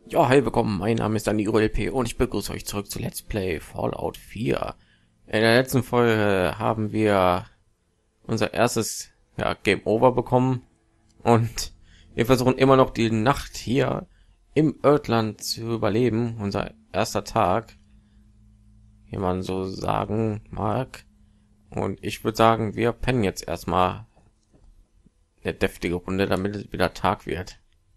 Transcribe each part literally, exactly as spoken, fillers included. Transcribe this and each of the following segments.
Ja, hi, willkommen. Mein Name ist Daniro L P und ich begrüße euch zurück zu Let's Play Fallout vier. In der letzten Folge haben wir unser erstes ja, Game Over bekommen und wir versuchen immer noch die Nacht hier im Ödland zu überleben. Unser erster Tag, wie man so sagen mag. Und ich würde sagen, wir pennen jetzt erstmal eine deftige Runde, damit es wieder Tag wird.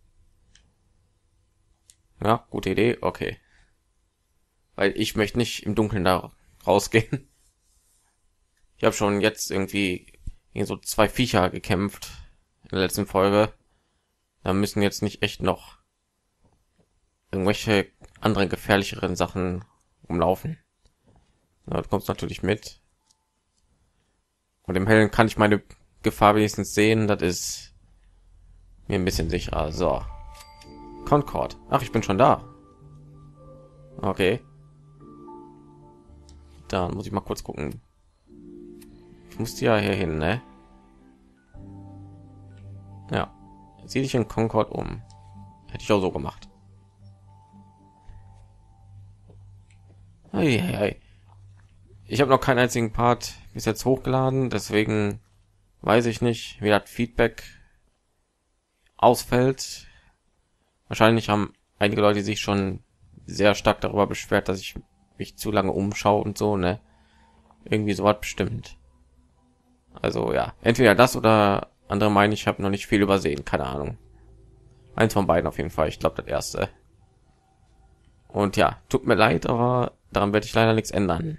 Ja, gute Idee, okay. Weil ich möchte nicht im Dunkeln da rausgehen. Ich habe schon jetzt irgendwie gegen so zwei Viecher gekämpft in der letzten Folge. Da müssen jetzt nicht echt noch irgendwelche anderen gefährlicheren Sachen umlaufen. Ja, du kommst natürlich mit. Und im Hellen kann ich meine Gefahr wenigstens sehen. Das ist mir ein bisschen sicherer. So. Concord. Ach, ich bin schon da. Okay. Da muss ich mal kurz gucken. Ich musste ja hier hin, ne? Ja. Sieh dich in Concord um. Hätte ich auch so gemacht. Ei, ei, ei. Ich habe noch keinen einzigen Part bis jetzt hochgeladen, deswegen weiß ich nicht, wie das Feedback ausfällt. Wahrscheinlich haben einige Leute sich schon sehr stark darüber beschwert, dass ich mich zu lange umschaue und so, ne? Irgendwie so was bestimmt. Also ja, entweder das oder andere meinen, ich habe noch nicht viel übersehen, keine Ahnung. Eins von beiden auf jeden Fall, ich glaube das erste. Und ja, tut mir leid, aber daran werde ich leider nichts ändern.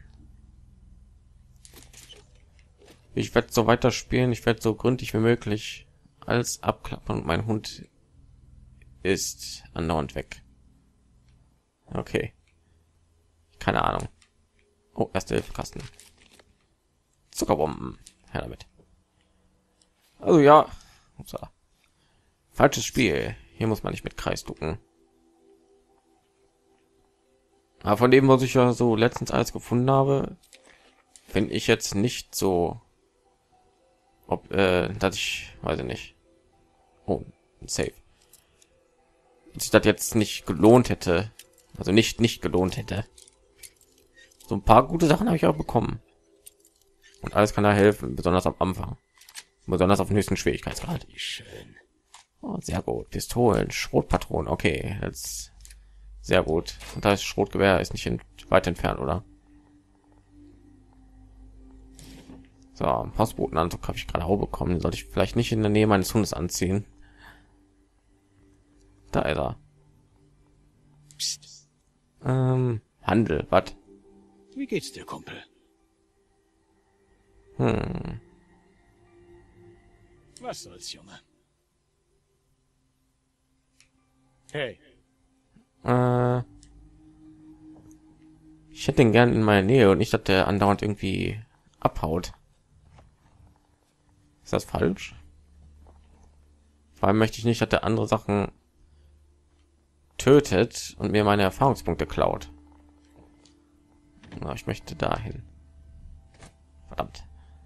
Ich werde so weiterspielen, ich werde so gründlich wie möglich alles abklappern und mein Hund ist andauernd weg. Okay. Keine Ahnung. Oh, erste Hilfekasten. Zuckerbomben. Her damit. Also ja. So. Falsches Spiel. Hier muss man nicht mit Kreis ducken. Aber von dem, was ich ja so letztens alles gefunden habe, finde ich jetzt nicht so, ob, äh, dass ich, weiß ich nicht. Oh, safe. Dass ich das jetzt nicht gelohnt hätte. Also nicht, nicht gelohnt hätte. So ein paar gute Sachen habe ich auch bekommen. Und alles kann da helfen, besonders am Anfang. Besonders auf dem höchsten Schwierigkeitsgrad. Schön. Oh, sehr gut. Pistolen, Schrotpatronen. Okay, jetzt sehr gut. Und da ist Schrotgewehr ist nicht in, weit entfernt, oder? So, Postbotenanzug habe ich gerade auch bekommen. Den sollte ich vielleicht nicht in der Nähe meines Hundes anziehen. Da ist er. Psst. Ähm, Handel, was? Wie geht's dir, Kumpel? Hm. Was soll's, Junge? Hey, Äh, ich hätte den gern in meiner Nähe und nicht, dass der andauernd irgendwie abhaut. Ist das falsch? Vor allem möchte ich nicht, dass der andere Sachen tötet und mir meine Erfahrungspunkte klaut. Na, ich möchte dahin. Verdammt.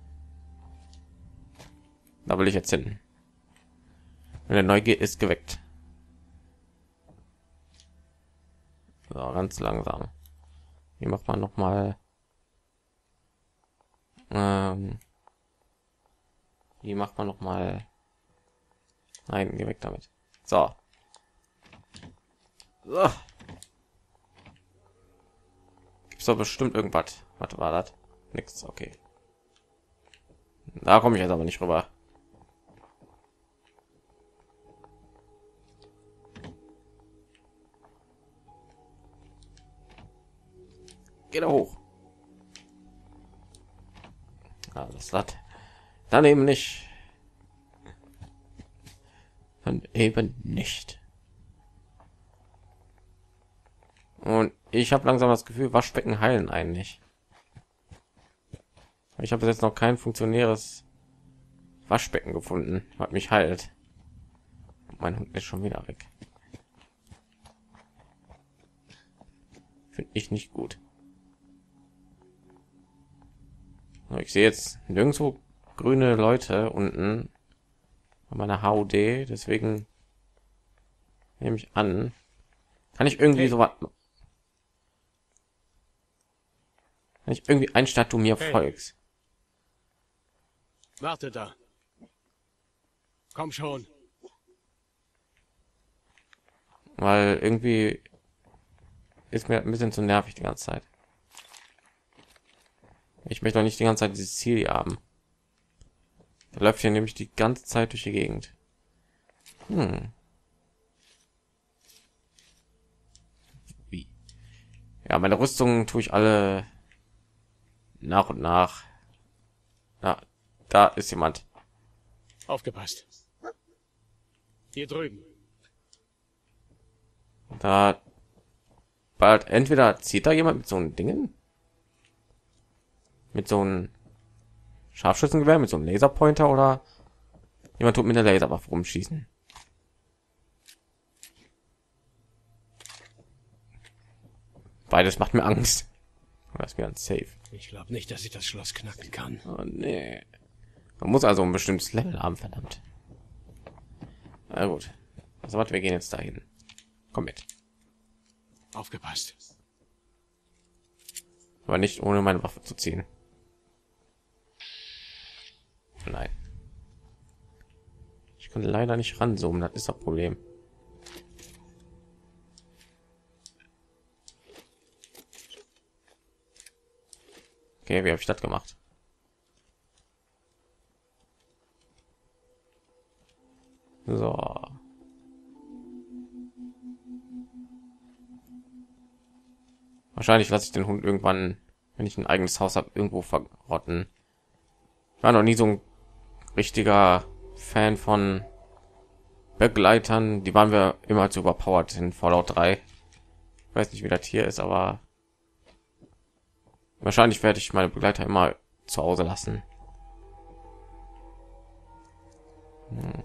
Da will ich jetzt hin. Meine Neugier ist geweckt. So, ganz langsam. Wie macht man noch mal? Ähm, wie macht man noch mal? Nein, geh weg damit. So. So. Gibt's doch bestimmt irgendwas. Was war das? Nichts. Okay. Da komme ich jetzt aber nicht rüber. Geh da hoch. Alles das. Dann eben nicht. Dann eben nicht. Und ich habe langsam das Gefühl, Waschbecken heilen eigentlich. Ich habe jetzt noch kein funktionäres Waschbecken gefunden, was mich heilt. Mein Hund ist schon wieder weg. Finde ich nicht gut. Ich sehe jetzt nirgendwo grüne Leute unten bei meiner H U D, deswegen nehme ich an, Kann ich irgendwie Hey. so was? Kann ich irgendwie einstellen, du mir Hey. folgst? Warte da. Komm schon. Weil irgendwie ist mir ein bisschen zu nervig die ganze Zeit. Ich möchte doch nicht die ganze Zeit dieses Ziel hier haben. Da läuft hier nämlich die ganze Zeit durch die Gegend. Hm. Wie? Ja, meine Rüstungen tue ich alle nach und nach. Na, da ist jemand. Aufgepasst. Hier drüben. Da bald entweder zieht da jemand mit so einem Dingen, mit so einem Scharfschützengewehr, mit so einem Laserpointer, oder jemand tut mit der Laserwaffe rumschießen. Beides macht mir Angst. Das wäre ein Safe. Ich glaube nicht, dass ich das Schloss knacken kann. Oh, nee. Man muss also ein bestimmtes Level haben, verdammt. Na gut. Also warte, wir gehen jetzt dahin. Komm mit. Aufgepasst. Aber nicht ohne meine Waffe zu ziehen. Nein. Ich kann leider nicht ranzoomen, das ist das Problem. Okay, wie habe ich das gemacht? So. Wahrscheinlich lasse ich den Hund irgendwann, wenn ich ein eigenes Haus habe, irgendwo verrotten. Ich war noch nie so ein richtiger Fan von Begleitern. Die waren wir immer zu überpowered in Fallout drei. Ich weiß nicht, wie das hier ist, aber wahrscheinlich werde ich meine Begleiter immer zu Hause lassen. Hm.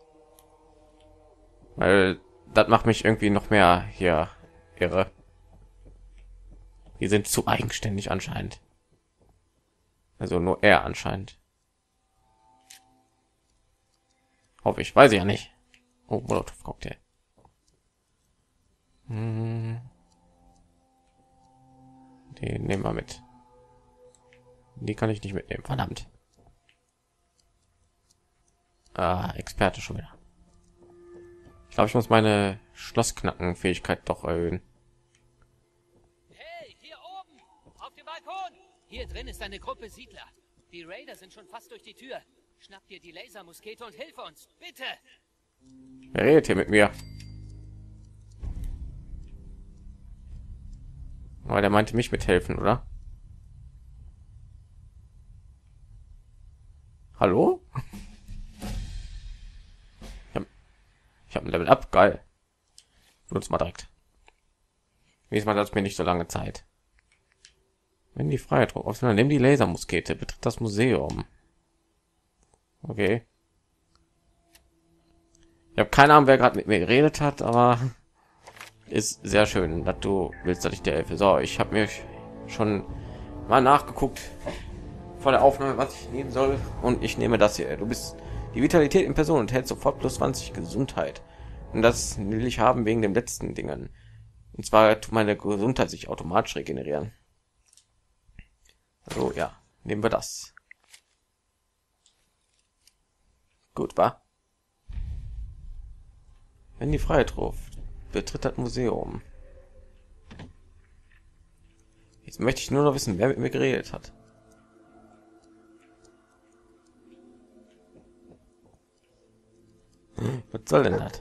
Weil das macht mich irgendwie noch mehr hier irre. Die sind zu eigenständig anscheinend. Also nur er anscheinend. Hoffe ich, weiß ich ja nicht. Oh, Molotov Cocktail. Hm. Den nehmen wir mit. Die kann ich nicht mitnehmen, verdammt. Ah, Experte schon wieder. Ich glaube, ich muss meine Schlossknacken-Fähigkeit doch erhöhen. Hey, hier oben! Auf dem Balkon! Hier drin ist eine Gruppe Siedler. Die Raider sind schon fast durch die Tür. Schnapp dir die Lasermuskete und hilf uns, bitte! Wer redet hier mit mir? Aber der meinte mich mithelfen, oder? Hallo? Ich habe ich hab ein Level Up, geil. Benutzt mal direkt. Diesmal hat mir nicht so lange Zeit. Wenn die Freiheit drauf, dann nimm die Lasermuskete, betritt das Museum. Okay. Ich habe keine Ahnung, wer gerade mit mir geredet hat, aber ist sehr schön, dass du willst, dass ich dir helfe. So, ich habe mir schon mal nachgeguckt vor der Aufnahme, was ich nehmen soll, und ich nehme das hier. Du bist die Vitalität in Person und hältst sofort plus zwanzig Gesundheit. Und das will ich haben wegen dem letzten Dingen. Und zwar tut meine Gesundheit sich automatisch regenerieren. So, ja, nehmen wir das. Gut, war. Wenn die Freiheit ruft, betritt das Museum. Jetzt möchte ich nur noch wissen, wer mit mir geredet hat. Was soll denn das?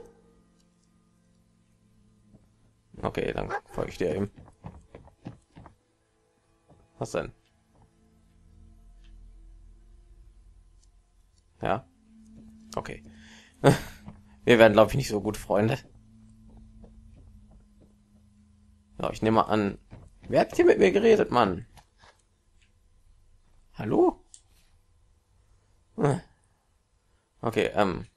Okay, dann folge ich dir eben. Was denn? Ja. Okay. Wir werden, glaube ich, nicht so gut Freunde. Ja, ich nehme mal an. Wer hat hier mit mir geredet, Mann? Hallo? Okay, ähm.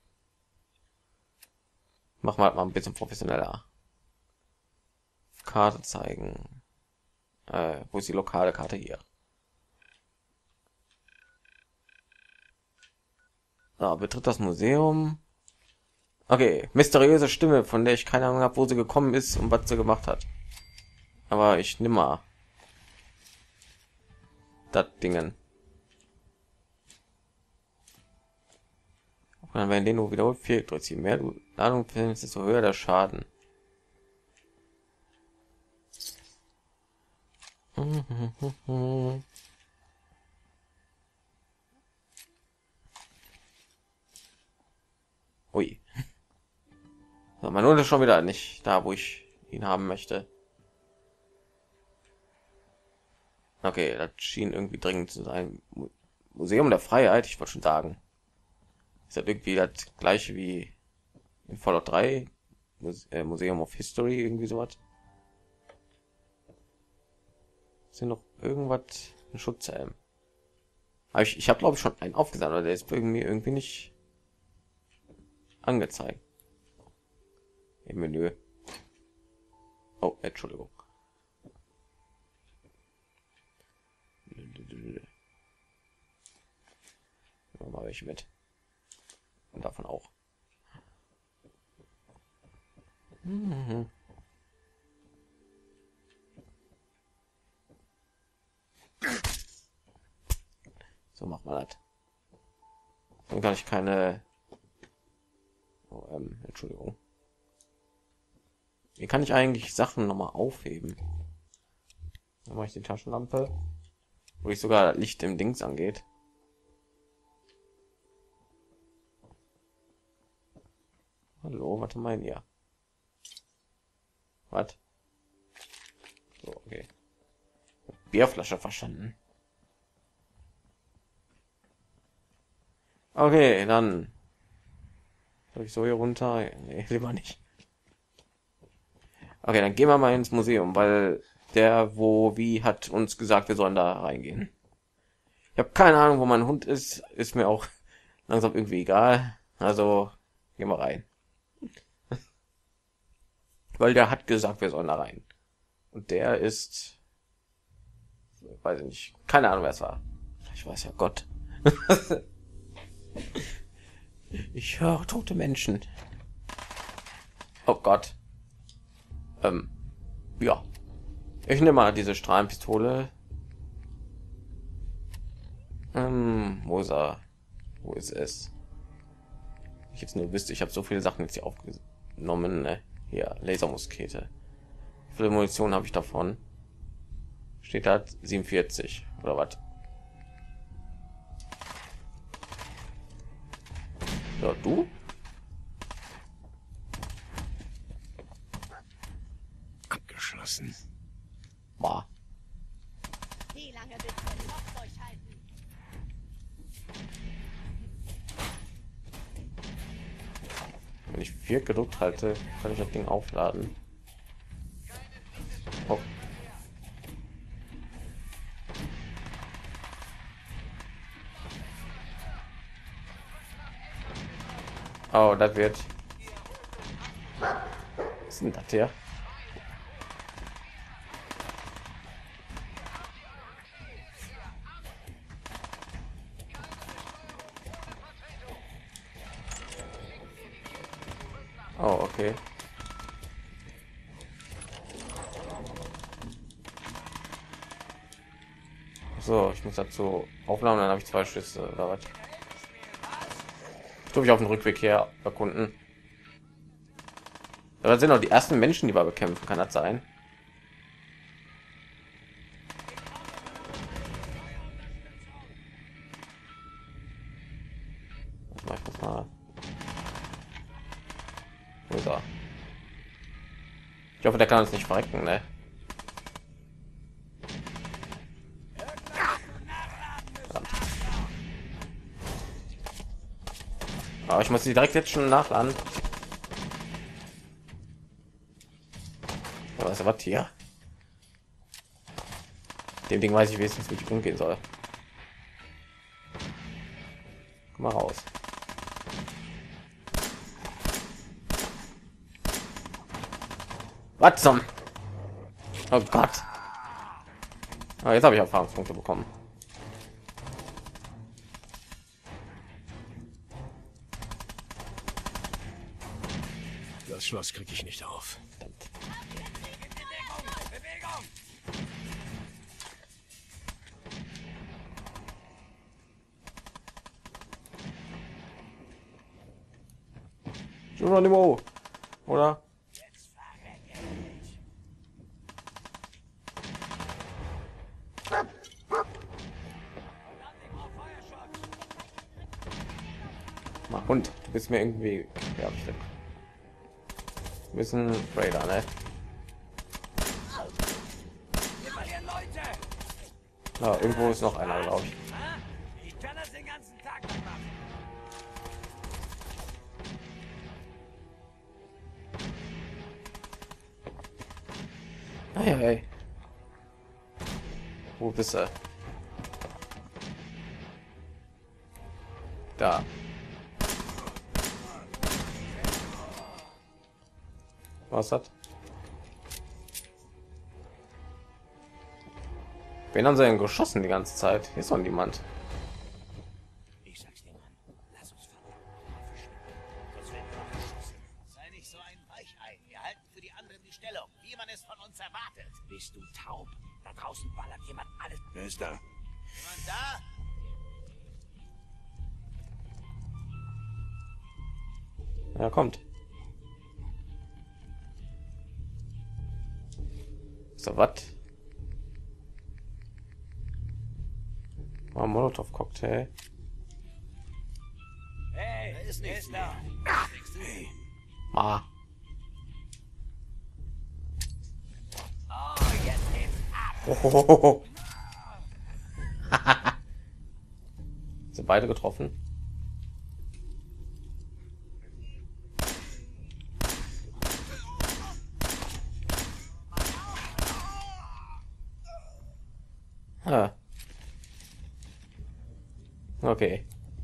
Mach mal, mal ein bisschen professioneller. Karte zeigen. Äh, wo ist die lokale Karte hier? Ah, betritt das Museum. Okay, mysteriöse Stimme, von der ich keine Ahnung habe, wo sie gekommen ist und was sie gemacht hat. Aber ich nimm mal das Dingen. Und dann werden den nur wiederholt vier durch je mehr du Ladung findest, desto höher der Schaden. Ui. So, mein Hund ist schon wieder nicht da, wo ich ihn haben möchte. Okay, das schien irgendwie dringend zu sein. Mu- Museum der Freiheit, ich wollte schon sagen. Ist das irgendwie das gleiche wie in Fallout drei? Muse äh, Museum of History, irgendwie sowas. Ist hier noch irgendwas? Ein Schutzhelm. Aber ich, ich habe glaube ich schon einen aufgesammelt, aber der ist irgendwie irgendwie nicht angezeigt. Im Menü. Oh, Entschuldigung. Nehmen wir mal welche mit. Und davon auch. Mhm. So macht man das. Dann kann ich keine. Oh, ähm, Entschuldigung. Wie kann ich eigentlich Sachen noch mal aufheben? Dann mache ich die Taschenlampe, wo ich sogar Licht im Dings angeht. Hallo, warte mal ihr. Was? So, okay. Bierflasche verstanden. Okay, dann soll ich so hier runter? Nee, lieber nicht. Okay, dann gehen wir mal ins Museum, weil der, wo, wie, hat uns gesagt, wir sollen da reingehen. Ich habe keine Ahnung, wo mein Hund ist. Ist mir auch langsam irgendwie egal. Also, gehen wir rein. Weil der hat gesagt, wir sollen da rein. Und der ist... Weiß ich nicht. Keine Ahnung, wer es war. Ich weiß ja Gott. Ich höre tote Menschen. Oh Gott. Ähm, ja. Ich nehme mal diese Strahlenpistole. Ähm, wo ist er? Wo ist es? Ich jetzt nur wüsste, ich habe so viele Sachen jetzt hier aufgenommen. Ne? Hier, Lasermuskete. Wie viele Munition habe ich davon? Steht da siebenundvierzig oder was? Ja, du? Abgeschlossen. War. Wie lange willst du noch durchhalten? Wenn ich vier gedrückt halte, kann ich das Ding aufladen. Oh. Oh, das wird. Was ist denn das hier? Oh, okay. So, ich muss dazu aufladen, dann habe ich zwei Schüsse oder was? Ich glaube, ich auf dem Rückweg her erkunden. Aber das sind auch die ersten Menschen, die wir bekämpfen, kann das sein? Ich muss mal. Wo ist er? Ich hoffe, der kann uns nicht verrecken, ne? Aber ich muss sie direkt jetzt schon nachladen. Was was hier? Dem Ding weiß ich wenigstens, wie ich umgehen soll. Komm mal raus. Was zum? Oh Gott. Ah, jetzt habe ich Erfahrungspunkte bekommen. Schloss kriege ich nicht auf. Geronimo, oder? Mach Hund, du bist mir irgendwie ja, bestimmt. Wir müssen Raider, ne? Na, irgendwo ist noch einer, glaube ich. Ich kann das den ganzen Tag machen. Hey, hey. Wo bist du? Da. Was hat? Wen haben sie denn geschossen die ganze Zeit? Hier ist noch niemand. Ich sag's dir, Mann. Lass uns verschwinden. Sonst werden wir beschossen. Sei nicht so ein Weichei. Wir halten für die anderen die Stellung, wie man es von uns erwartet. Bist du taub? Da draußen ballert jemand alles. Wer ist da? Jemand da? Ja, kommt. So, was? War ein Molotow-Cocktail. Hey, da ist nichts da. Hey, Ah. Oh, jetzt geht's ab. Hohoho. Sind beide getroffen? Ah. Okay.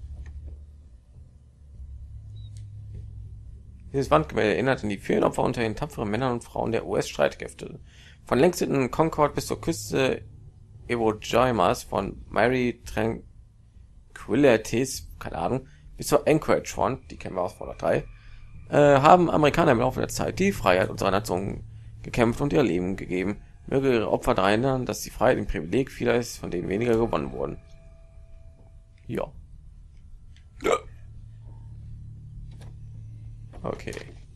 Dieses Wandgemälde erinnert an die vielen Opfer unter den tapferen Männern und Frauen der U S-Streitkräfte. Von Lexington Concord bis zur Küste Iwo Jaimas, von Mary Tranquilities, keine Ahnung, bis zur Anchorage Front, die kennen wir aus Fallout drei, äh, haben Amerikaner im Laufe der Zeit die Freiheit unserer Nation gekämpft und ihr Leben gegeben. Möge ihre Opfer daran erinnern, dass die Freiheit ein Privileg vieler ist, von denen weniger gewonnen wurden. Ja. Okay.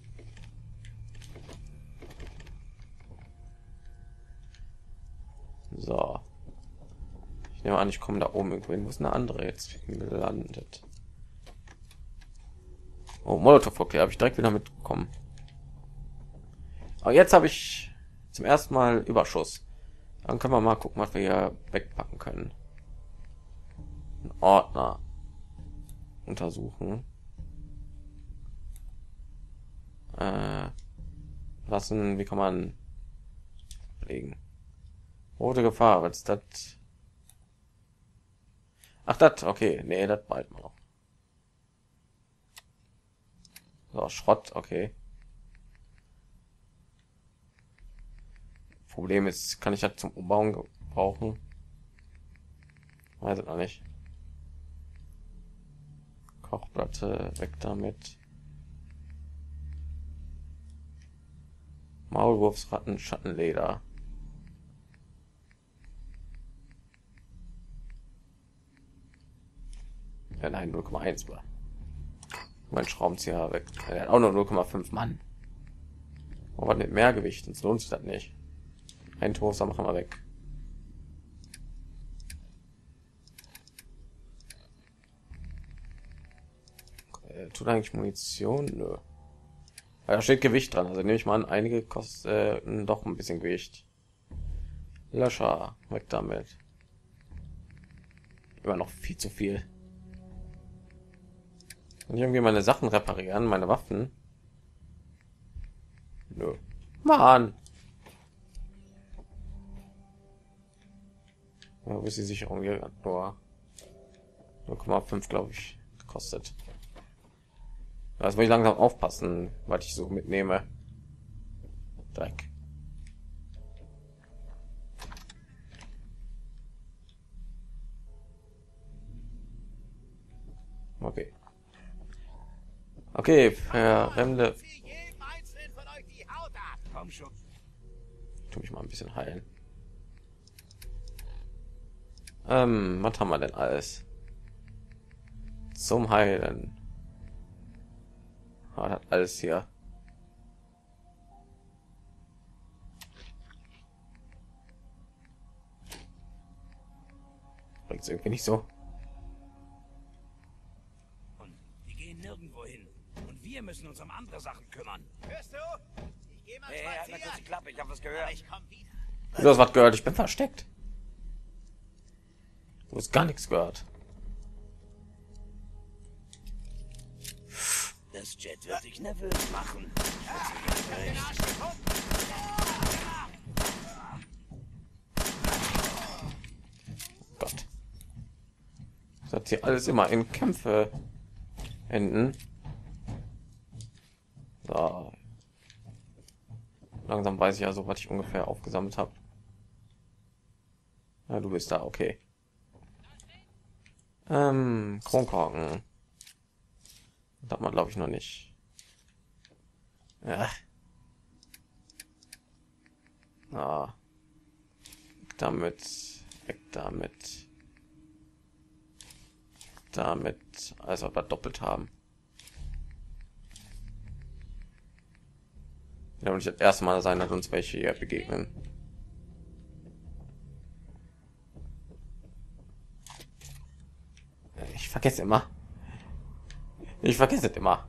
So. Ich nehme an, ich komme da oben irgendwo hin. Wo ist eine andere jetzt gelandet? Oh, Molotov, okay, habe ich direkt wieder mitbekommen. Aber jetzt habe ich zum ersten Mal Überschuss. Dann können wir mal gucken, was wir hier wegpacken können. Ein Ordner untersuchen. Äh, lassen, wie kann man legen? Rote Gefahr, was ist das? Ach, das, okay, nee, das bald mal noch. So, Schrott, okay. Problem ist, kann ich das zum Umbauen gebrauchen? Weiß ich noch nicht. Kochplatte, weg damit. Maulwurfsratten, Schattenleder. Ja, nein, null Komma eins war. Mein Schraubenzieher weg. Er hat auch nur null Komma fünf Mann. Aber mit mehr Gewicht, sonst lohnt sich das nicht. Ein Toaster machen wir weg. Äh, tut eigentlich Munition? Nö. Ja, da steht Gewicht dran, also nehme ich mal an, einige kosten äh, doch ein bisschen Gewicht. Löscher, weg damit. Immer noch viel zu viel. Kann ich irgendwie meine Sachen reparieren, meine Waffen? Nö. Mann. Ja, bis die Sicherung hier nur null Komma fünf, glaube ich, gekostet. Das will ich langsam aufpassen, was ich so mitnehme. Dreck. Okay. Okay, fremde. Für jeden Einzelnen Komm schon. Tu mich mal ein bisschen heilen. Ähm, was haben wir denn alles? Zum Heilen. Ah, das alles hier. Bringt's irgendwie nicht so. Und die gehen nirgendwo hin. Und wir müssen uns um andere Sachen kümmern. Hörst du? Ich geh mal Hey, halt mal kurz die spazieren. Klappe, ich habe was gehört. Ich komm wieder. Du hast was gehört, ich bin versteckt. Du hast gar nichts gehört. Das Jet wird dich nervös machen. Gott. Das hat hier alles immer in Kämpfe enden. So. Langsam weiß ich also, was ich ungefähr aufgesammelt habe. Ja, du bist da, okay. Ähm, Kronkorken. Das hat man, glaube ich, noch nicht. Ja. Ah. Damit, weg damit. Damit, also ob wir doppelt haben. Ja, und nicht das erste Mal sein, dass uns welche hier begegnen. Ich vergesse immer. Ich vergesse es immer.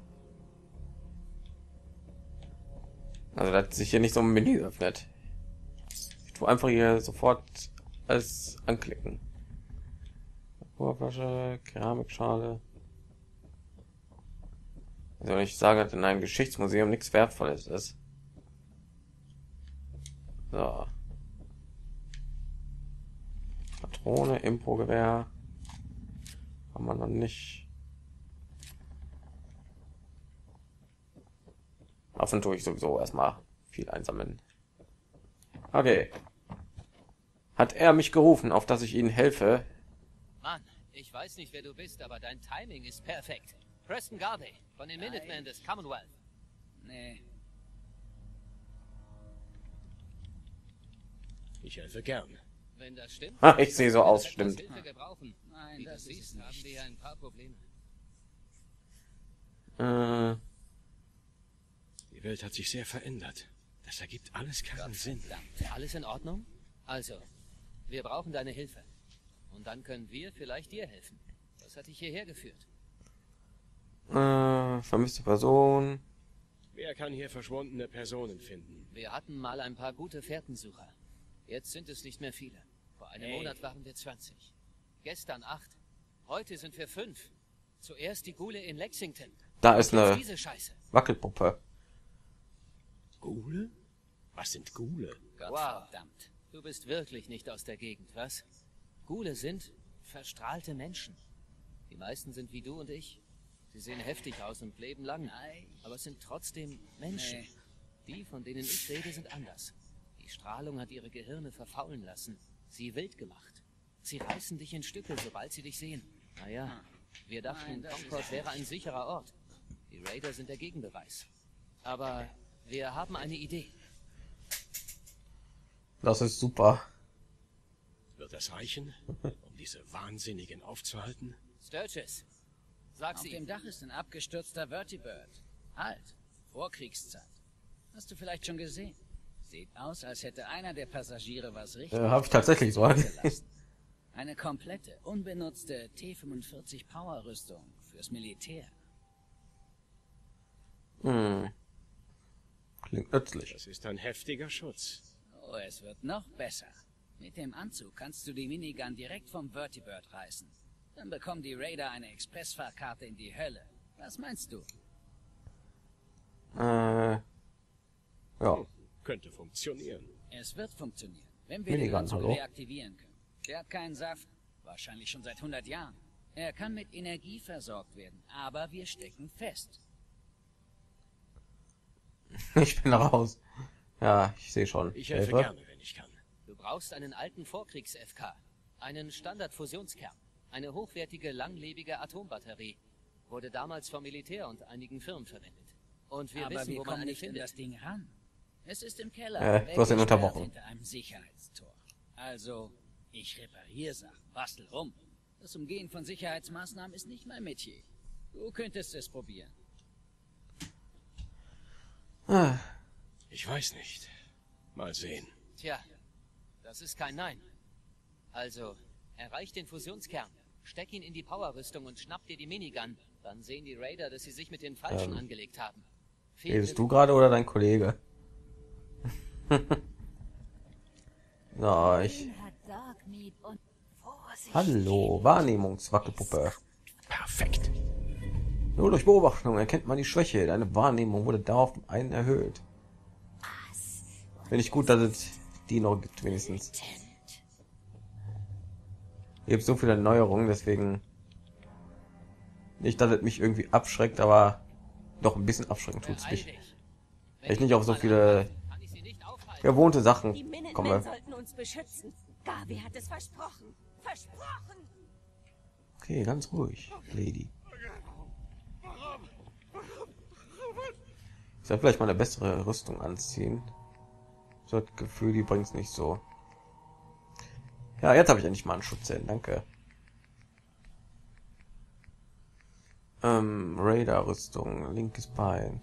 Also, dass sich hier nicht so ein Menü öffnet. Ich tue einfach hier sofort alles anklicken. Flasche, Keramikschale. Also wenn ich sage, dass in einem Geschichtsmuseum nichts Wertvolles ist. So. Patrone, Impro-Gewehr. Haben wir noch nicht. Waffen tue ich sowieso erstmal viel einsammeln. Okay. Hat er mich gerufen, auf dass ich ihnen helfe? Mann, ich weiß nicht, wer du bist, aber dein Timing ist perfekt. Preston Garvey von den Minutemen des Commonwealth. Nee. Ich helfe gern. Wenn das stimmt, Ha, ich sehe so aus, etwas stimmt. Hilfe gebrauchen. Nein, Wie du das ist siehst, es haben nicht. wir ein paar Probleme. Äh, Die Welt hat sich sehr verändert. Das ergibt alles keinen Sinn. Verdammt, alles in Ordnung? Also, wir brauchen deine Hilfe. Und dann können wir vielleicht dir helfen. Was hat dich hierher geführt? äh, vermisste Person. Wer kann hier verschwundene Personen finden? Wir hatten mal ein paar gute Fährtensucher. Jetzt sind es nicht mehr viele. Vor einem Hey. Monat waren wir zwanzig. Gestern acht. Heute sind wir fünf. Zuerst die Gule in Lexington. Da Und ist jetzt eine diese Scheiße. Wackelpuppe. Gule? Was sind Gule? Gottverdammt. Du bist wirklich nicht aus der Gegend, was? Gule sind verstrahlte Menschen. Die meisten sind wie du und ich. Sie sehen heftig aus und leben lang. Nein. Aber es sind trotzdem Menschen. Nee. Die, von denen ich rede, sind anders. Die Strahlung hat ihre Gehirne verfaulen lassen. Sie wild gemacht. Sie reißen dich in Stücke, sobald sie dich sehen. Naja, wir dachten, Nein, das ist Concord wäre ein sicherer Ort. Die Raider sind der Gegenbeweis. Aber wir haben eine Idee. Das ist super. Wird das reichen, um diese Wahnsinnigen aufzuhalten? Sturgis, sag Auf sie dem ihm. Dach ist ein abgestürzter Vertibird. Alt. Vorkriegszeit. Hast du vielleicht schon gesehen? Sieht aus, als hätte einer der Passagiere was richtig Äh, habe ich tatsächlich so. gelassen. Eine komplette, unbenutzte T fünfundvierzig Power-Rüstung fürs Militär. Hm. Klingt nützlich. Das ist ein heftiger Schutz. Oh, es wird noch besser. Mit dem Anzug kannst du die Minigun direkt vom Vertibird reißen. Dann bekommen die Raider eine Expressfahrkarte in die Hölle. Was meinst du? Äh, ja. Könnte funktionieren. Es wird funktionieren, wenn wir Minigun, den Anzug hallo? reaktivieren können. Der hat keinen Saft, wahrscheinlich schon seit hundert Jahren. Er kann mit Energie versorgt werden, aber wir stecken fest. Ich bin raus. Ja, ich sehe schon. Ich helfe Hilfe. gerne, wenn ich kann. Du brauchst einen alten Vorkriegs-F K. Einen Standardfusionskern. Eine hochwertige, langlebige Atombatterie. Wurde damals vom Militär und einigen Firmen verwendet. Und wir aber wissen, wir wo man kommen eine nicht in findet. das Ding ran. Es ist im Keller. Äh, du hast ihn weggesperrt unterbrochen. hinter einem Sicherheitstor. Also, ich repariere Sachen, bastel rum. Das Umgehen von Sicherheitsmaßnahmen ist nicht mein Metier. Du könntest es probieren. Ah, Ich weiß nicht. Mal sehen. Tja, das ist kein Nein. Also, erreich den Fusionskern, steck ihn in die Powerrüstung und schnapp dir die Minigun. Dann sehen die Raider, dass sie sich mit den Falschen Ähm, angelegt haben. redest du gerade oder dein Kollege? Na, ich. Hallo, Wahrnehmungswackelpuppe. Perfekt. Nur durch Beobachtung erkennt man die Schwäche. Deine Wahrnehmung wurde darauf um einen erhöht. Finde ich gut, dass es die noch gibt, wenigstens. Hier gibt so viele Neuerungen, deswegen nicht, dass es mich irgendwie abschreckt, aber doch ein bisschen abschrecken tut es mich. Wenn ich nicht auf so viele gewohnte Sachen Die Minutemen komme. sollten uns beschützen. Gavi hat es versprochen. Versprochen! Okay, ganz ruhig, Lady. Ich soll vielleicht mal eine bessere Rüstung anziehen. So das Gefühl, die bringt es nicht so. Ja, jetzt habe ich endlich mal einen Schutzhelm, danke. Ähm, Radar-Rüstung, linkes Bein.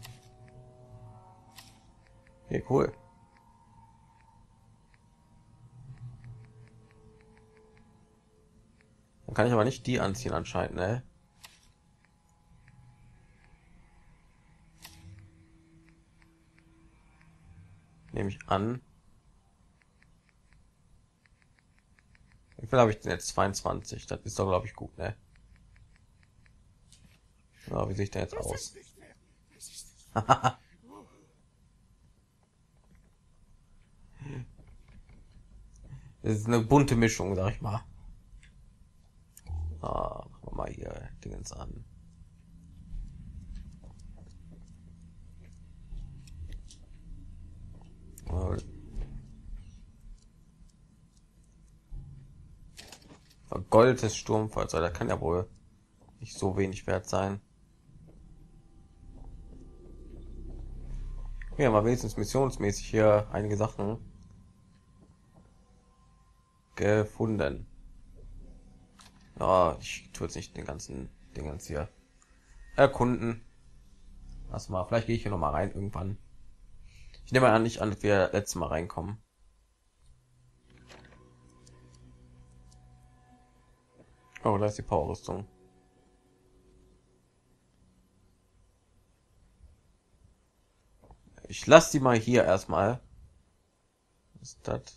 Okay, cool. Dann kann ich aber nicht die anziehen anscheinend, ne? Nehme ich an. Wie viel habe ich denn jetzt? zweiundzwanzig. Das ist doch, glaube ich, gut, ne? Ja, wie sehe ich denn jetzt aus? Das ist eine bunte Mischung, sag ich mal. Ah, machen wir mal hier Dingens an. Vergoldetes Sturmfeuerzeug, da kann ja wohl nicht so wenig wert sein. Ja, mal wenigstens missionsmäßig hier einige Sachen gefunden. Ja, ich tue jetzt nicht den ganzen Dingens hier erkunden. Lass mal, vielleicht gehe ich hier noch mal rein irgendwann. Ich nehme an, nicht an, dass wir letztes Mal reinkommen. Oh, da ist die Powerrüstung. Ich lasse die mal hier erstmal. Was ist das?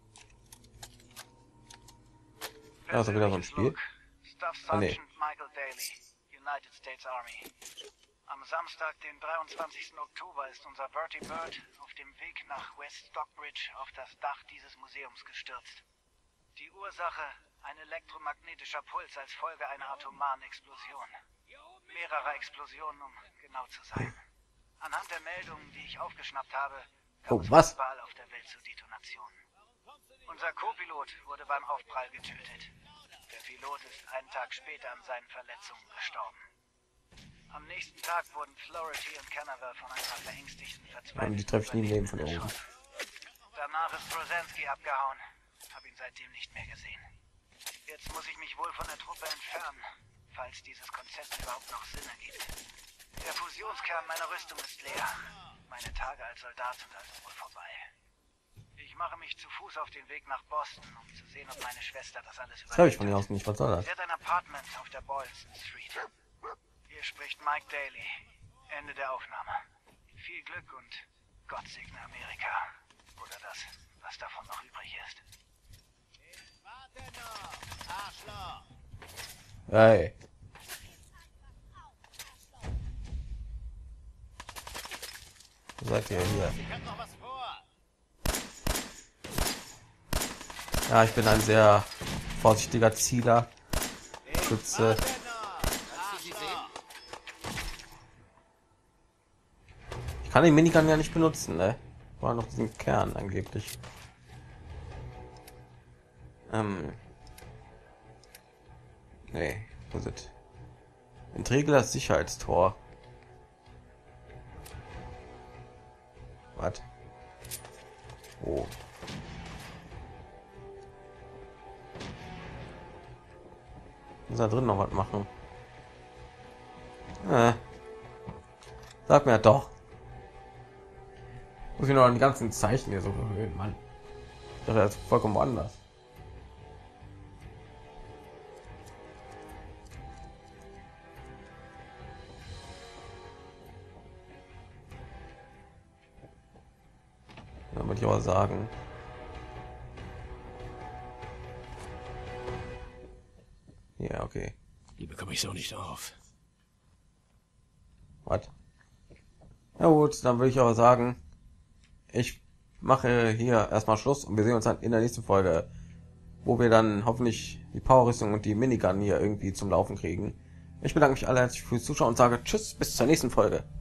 Also wieder so ein Spiel. Staff Ah, nee. Sergeant Michael Daly, United States Army. Am Samstag, den dreiundzwanzigsten Oktober, ist unser Vertibird auf dem Weg nach West Stockbridge auf das Dach dieses Museums gestürzt. Die Ursache: ein elektromagnetischer Puls als Folge einer atomaren Explosion. Mehrere Explosionen, um genau zu sein. Anhand der Meldungen, die ich aufgeschnappt habe, kam Oh, es was? überall auf der Welt zu Detonationen. Unser Co-Pilot wurde beim Aufprall getötet. Der Pilot ist einen Tag später an seinen Verletzungen gestorben. Am nächsten Tag wurden Flaherty und Canaver von einer verängstigten Die treffe ich nie im Leben von der oben. Danach ist Brzezinski abgehauen. Hab ihn seitdem nicht mehr gesehen. Jetzt muss ich mich wohl von der Truppe entfernen, falls dieses Konzept überhaupt noch Sinn ergibt. Der Fusionskern meiner Rüstung ist leer. Meine Tage als Soldat sind also wohl vorbei. Ich mache mich zu Fuß auf den Weg nach Boston, um zu sehen, ob meine Schwester das alles Das habe ich überlebt von hier hat. aus nicht. Was soll das? Sie hat ein Apartment auf der Boylston Street. Hier spricht Mike Daly. Ende der Aufnahme. Viel Glück und Gott segne Amerika. Oder das, was davon noch übrig ist. Warte noch, Arschloch! Hey. Wo seid ihr hier? Ich hab noch was vor! Ja, ich bin ein sehr vorsichtiger Zieler. Schütze. Warte noch, Kannst du sie sehen? Ich kann den Minigun ja nicht benutzen, ne? War noch diesen Kern angeblich. Ähm. Nee, wo ist es? Entriegel das Sicherheitstor. Was? Oh. Muss da drin noch was machen? Äh. Sag mir doch. Muss ich noch an die ganzen Zeichen hier so gewöhnen, Mann. Ich dachte, das ist vollkommen anders. Da würde ich aber sagen. Ja, okay. Die bekomme ich so nicht auf. Was? Ja gut, dann würde ich aber sagen, ich mache hier erstmal Schluss und wir sehen uns dann in der nächsten Folge, wo wir dann hoffentlich die Powerrüstung und die Minigun hier irgendwie zum Laufen kriegen. Ich bedanke mich alle herzlich fürs Zuschauen und sage Tschüss, bis zur nächsten Folge.